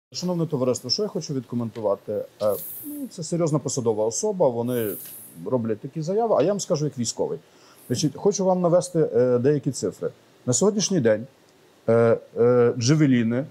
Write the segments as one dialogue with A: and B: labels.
A: Шановне товариство, що я хочу відкоментувати? Це серйозна посадова особа, вони роблять такі заяви, а я вам скажу як військовий. Значить, хочу вам навести деякі цифри. На сьогоднішній день джевеліни,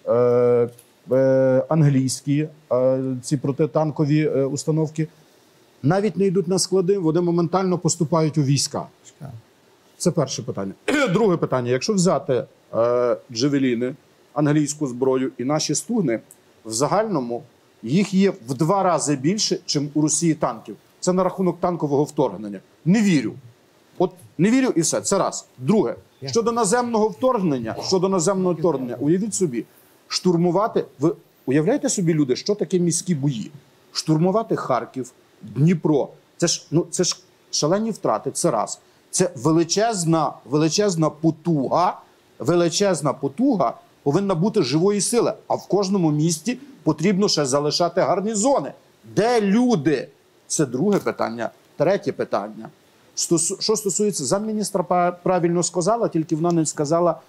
A: англійські, ці протитанкові установки навіть не йдуть на склади, вони моментально поступають у війська. Це перше питання. Друге питання. Якщо взяти джевеліни, англійську зброю і наші стугни, в загальному їх є в 2 рази більше, ніж у Росії танків. Це на рахунок танкового вторгнення. Не вірю. От не вірю і все. Це раз. Друге. Щодо наземного вторгнення, уявіть собі, штурмувати, ви уявляєте собі, люди, що таке міські бої? Штурмувати Харків, Дніпро. Це ж шалені втрати, це раз. Це величезна потуга повинна бути живої сили. А в кожному місті потрібно ще залишати гарнізони. Де люди? Це друге питання. Третє питання. Що стосується, замміністра правильно сказала, тільки вона не сказала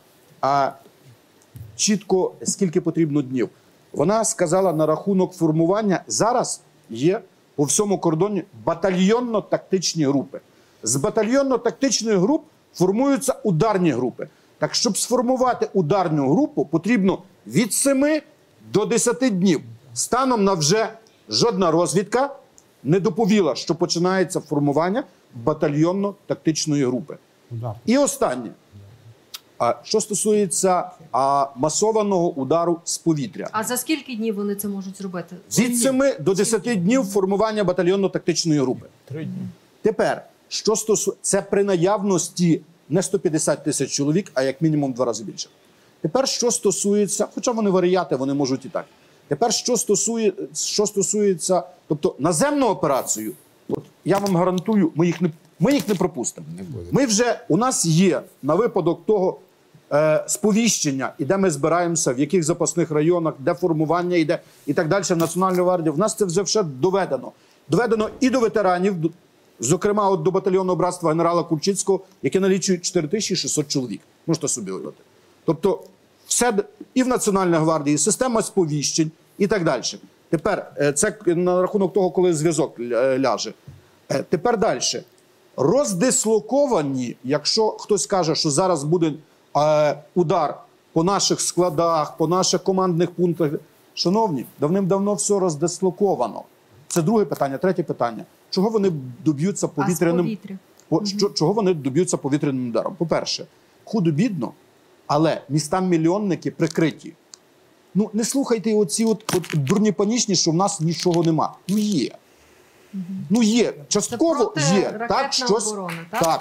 A: чітко, скільки потрібно днів. Вона сказала на рахунок формування. Зараз є по всьому кордоні батальйонно-тактичні групи. З батальйонно-тактичних груп формуються ударні групи. Так, щоб сформувати ударну групу, потрібно від 7 до 10 днів. Станом на вже жодна розвідка не доповіла, що починається формування батальйонно-тактичної групи. І останнє. Що стосується масованого удару з повітря.
B: А за скільки днів вони це можуть зробити?
A: Від 7 до 10 днів формування батальйонно-тактичної групи.
C: 3 дні.
A: Тепер, що стосується, це при наявності не 150 тисяч чоловік, а як мінімум 2 рази більше. Тепер, що стосується, хоча вони варіати, вони можуть і так. Тепер, що стосується, тобто наземну операцію, от я вам гарантую, ми їх не пропустимо. У нас є на випадок того сповіщення, і де ми збираємося, в яких запасних районах, де формування йде і так далі, в Національній гвардії. В нас це вже все доведено. Доведено і до ветеранів, зокрема, от до батальйонного братства генерала Кульчицького, яке налічує 4600 чоловік. Можете собі уявити. Тобто, все і в Національній гвардії, і система сповіщень, і так далі. Тепер, це на рахунок того, коли зв'язок ляже. Тепер далі. Роздислоковані, якщо хтось каже, що зараз буде удар по наших складах, по наших командних пунктах. Шановні, давним-давно все роздислоковано. Це друге питання. Третє питання. Чого вони доб'ються повітряним, чого вони доб'ються повітряним ударом? По-перше, худо-бідно, але міста-мільйонники прикриті. Ну, не слухайте оці от дурні панічні, що в нас нічого нема. Ну, є. Ну, є. Частково є. Так, щось.
B: Оборона, так?
A: Так.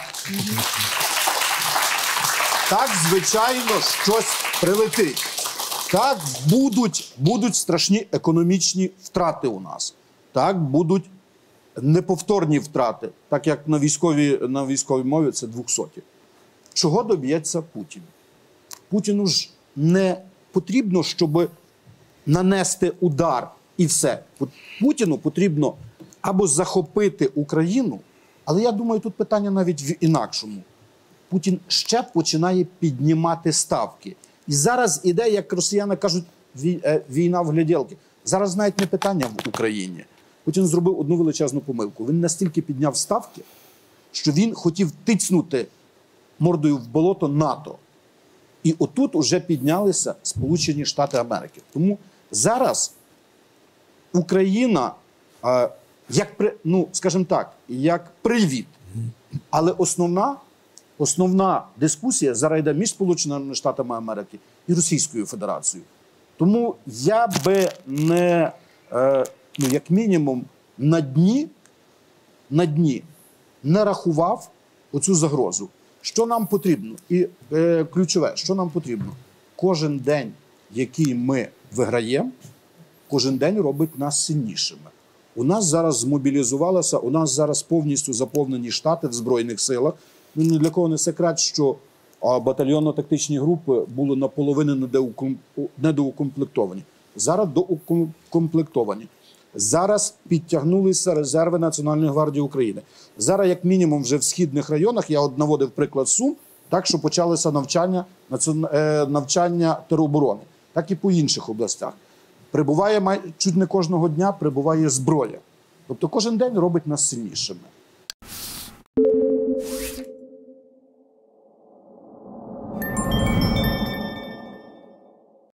A: Так, звичайно, щось прилетить. Так, будуть страшні економічні втрати у нас. Так, будуть неповторні втрати, так як на військовій мові це 200. Чого доб'ється Путін? Путіну ж не потрібно, щоб нанести удар і все. Путіну потрібно або захопити Україну, але я думаю, тут питання навіть в інакшому. Путін ще починає піднімати ставки. І зараз іде, як росіяни кажуть, війна в гляділки. Зараз навіть не питання в Україні. Путін зробив одну величезну помилку. Він настільки підняв ставки, що він хотів тицнути мордою в болото НАТО. І отут уже піднялися Сполучені Штати Америки. Тому зараз Україна, скажімо так, як привід. Але основна дискусія зараз йде між Сполученими Штатами Америки і Російською Федерацією. Тому я би не, як мінімум, на дні не рахував оцю загрозу. Що нам потрібно? І ключове, що нам потрібно? Кожен день, який ми виграємо, кожен день робить нас сильнішими. У нас зараз змобілізувалося, у нас зараз повністю заповнені штати в Збройних силах. Ну, ні для кого не секрет, що батальйонно-тактичні групи були наполовину недоукомплектовані. Зараз доукомплектовані. Зараз підтягнулися резерви Національної гвардії України. Зараз, як мінімум, вже в східних районах, я от наводив приклад Сум, так що почалися навчання тероборони, так і по інших областях. прибуває чуть не кожного дня прибуває зброя. Тобто кожен день робить нас сильнішими.